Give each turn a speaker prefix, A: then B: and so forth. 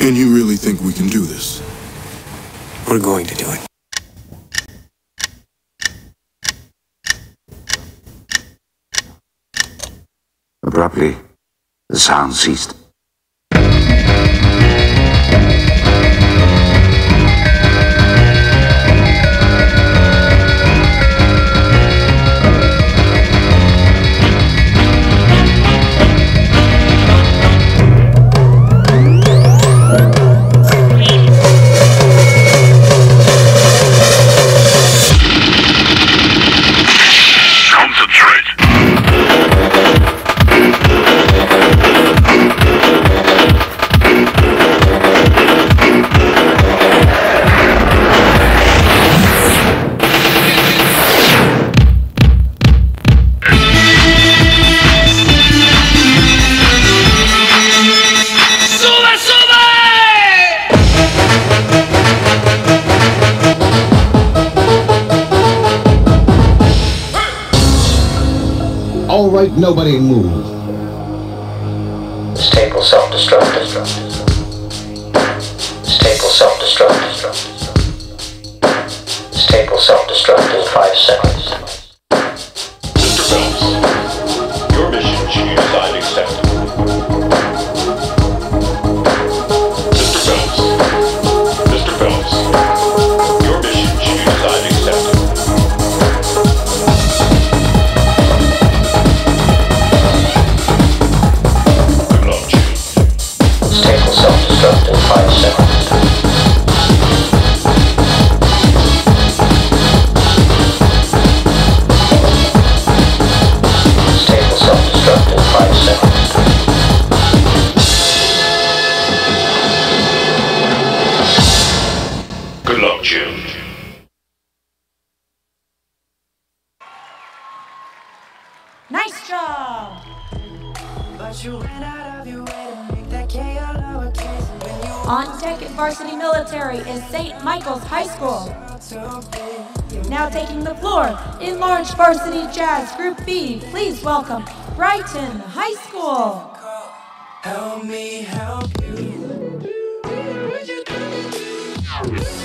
A: And you really think we can do this?
B: We're going to do it.
C: Abruptly, the sound ceased.
D: All right, nobody move.
E: This tape will self-destruct. This tape will self-destruct. This tape will self-destruct in 5 seconds.
F: Mr. Phelps, your mission should you decide accepted. Mr. Phelps, your mission should you decide accepted.
E: Self-destruct in 5 seconds. This tape will self-destruct in 5 seconds.
F: Good luck, Jim.
G: Nice job!
H: But you ran out of your way to make that K a lowercase.
G: On deck at Varsity Military is St. Michael's High School. Now taking the floor in large Varsity Jazz Group B, please welcome Brighton High School.
H: Help me help you.